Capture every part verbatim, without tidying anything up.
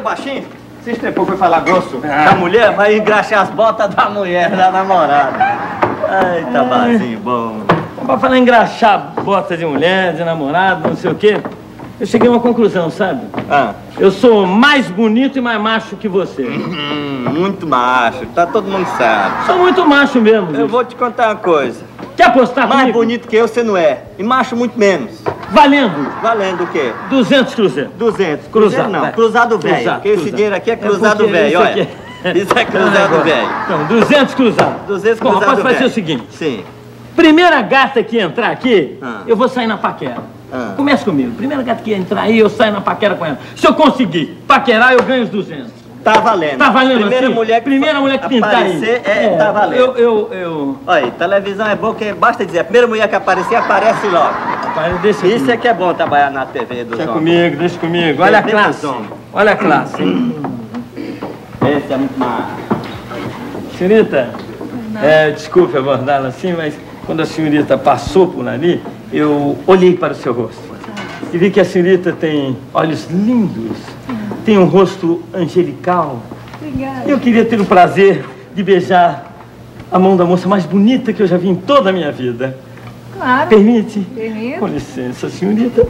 baixinho? Se estrepou, foi falar grosso ah. da mulher, vai engraxar as botas da mulher, da namorada. Eita, barzinho bom. Pra falar em engraxar botas de mulher, de namorado, não sei o quê, eu cheguei a uma conclusão, sabe? Ah. Eu sou mais bonito e mais macho que você. Hum, muito macho, tá todo mundo sabe. Sou muito macho mesmo. Eu bicho. vou te contar uma coisa. Quer apostar mais comigo? Mais bonito que eu você não é. E macho muito menos. Valendo. Valendo o quê? duzentos cruzeiros. duzentos. Cruzado, não. Vai. Cruzado velho. Porque esse dinheiro aqui é cruzado é velho, olha. Aqui é... Isso é cruzado velho. Então, duzentos cruzados. duzentos Bom, cruzado velho. posso fazer o seguinte. Sim. Primeira gata que entrar aqui, ah. eu vou sair na paquera. Ah. Começa comigo. Primeira gata que entrar aí, eu saio na paquera com ela. Se eu conseguir paquerar, eu ganho os duzentos. Tá valendo. Tá valendo Primeira assim? mulher que Primeira mulher que pintar aí. É, é, tá valendo. Eu, eu, eu... Olha, televisão é bom, que basta dizer, a primeira mulher que aparecer, aparece logo. Rapaz, deixa Isso é que é bom trabalhar na T V do Deixa comigo, deixa comigo. Olha a classe. Olha a classe. Esse é muito má. Senhorita, é, desculpe abordá-la assim, mas quando a senhorita passou por ali, eu olhei para o seu rosto e vi que a senhorita tem olhos lindos, tem um rosto angelical. Obrigada. Eu queria ter o prazer de beijar a mão da moça mais bonita que eu já vi em toda a minha vida. Claro. Permite? Permito. Com licença, senhorita.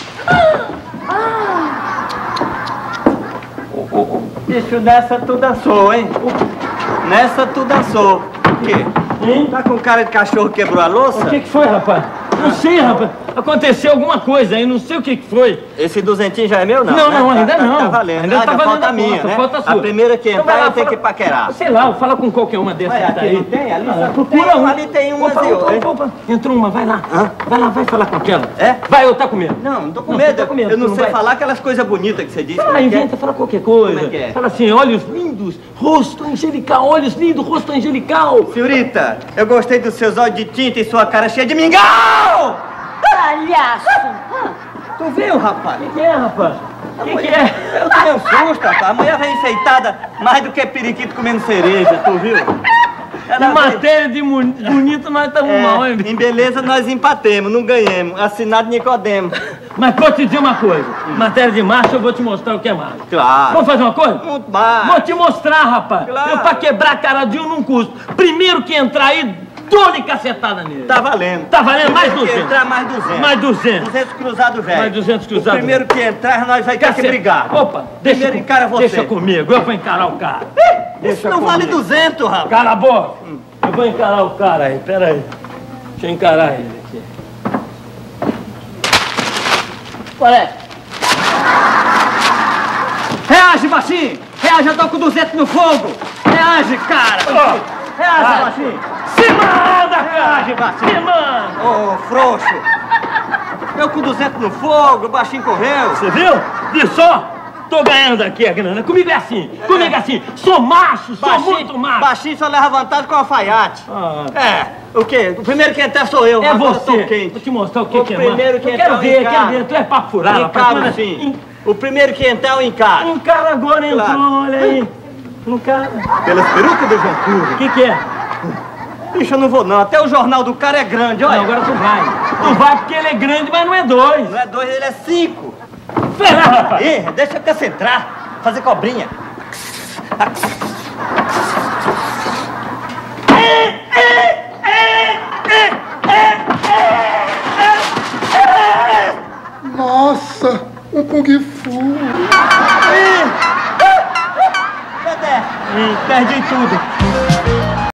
Ah! Oh, oh, oh. Bicho, nessa tu dançou, hein? Nessa tu dançou. O quê? Hein? Tá com cara de cachorro que quebrou a louça? O que que foi, rapaz? Não sei, rapaz. Aconteceu alguma coisa aí, não sei o que que foi. Esse duzentinho já é meu, não? Não, né? não, ainda tá, não. Tá valendo. Ainda ah, tá valendo falta a a minha, conta, né? falta a sua. A primeira que Então entrar, vai lá, eu tenho fala- que paquerar. Sei lá, fala com qualquer uma dessas Vai, que tá aqui aí. não tem? Ali só procura tem, uma. ali tem umas Opa, e opa, outra. opa, opa. Entrou uma, vai lá. Hã? Vai lá, vai falar com aquela. É? Vai, eu tá com medo. Não, não tô com Não, medo. você tá com medo, Eu não tu não sei vai- falar aquelas coisas bonitas que você disse. Vai como lá, é que é? inventa, fala qualquer coisa. Como é que é? Fala assim, olhos lindos, rosto angelical, olhos lindos, rosto angelical. Senhorita, eu gostei dos seus olhos de tinta e sua cara cheia de mingau! Palhaço! Tu viu, rapaz? O que que é, rapaz? O que que é? Eu tomei um susto, rapaz. A mulher vem enfeitada mais do que periquito comendo cereja, tu viu? Em matéria de mu- bonito, nós estamos É, mal, hein, bicho? em beleza nós empatemos, não ganhemos. Assinado Nicodemo. Mas vou te dizer uma coisa. Em matéria de macho, eu vou te mostrar o que é macho. Claro. Vamos fazer uma coisa? Muito mais. Vou te mostrar, rapaz. Claro. Eu, pra quebrar a cara de um, não custo. Primeiro que entrar aí, dou-lhe cacetada nele. Tá valendo. Tá valendo mais Primeiro que duzentos. entrar, mais duzentos. Mais duzentos. duzentos cruzado velho. Mais duzentos cruzado O primeiro que entrar, nós vai ter que Cacete. brigar. Opa, deixa, Primeiro com- encara você. deixa comigo, eu vou encarar o cara. Isso Deixa não vale comigo. duzentos, rapaz. Cala a boca. Eu vou encarar o cara aí, pera aí. Deixa eu encarar ele aqui. Qual é? Reage, baixinho. Reage, eu tô com duzentos no fogo. Reage, cara. Oh. Reage, Vai. baixinho. Se manda, cara! Reage, baixinho. Se manda! Ô, frouxo. Eu com duzentos no fogo, o baixinho correu. Você viu? Viu só? Tô ganhando aqui a grana. Comigo é assim. Comigo é assim. Sou macho, sou muito macho. Baixinho só leva vantagem com alfaiate. Ah. É, o quê? O primeiro que entrar sou eu. É agora eu tô você. quente. Vou te mostrar o que, O que é primeiro macho. que Eu entrar, quero eu ver, encaro. quero ver. Tu é papo furado, rapaz. Encaro, Mas- sim. O primeiro que entrar, eu encaro. Um cara agora entrou, Claro. olha aí. Um cara. Pelas perucas do João Cruz. O que que é? Bicho, eu não vou não. Até o jornal do cara é grande, olha. Não, agora tu vai. Tu vai porque ele é grande, mas não é dois. Não é dois, ele é cinco. Vai lá, rapaz. Ih, deixa eu concentrar. Fazer cobrinha. Nossa, um Kung Fu. Cadê? Ih, perdi tudo.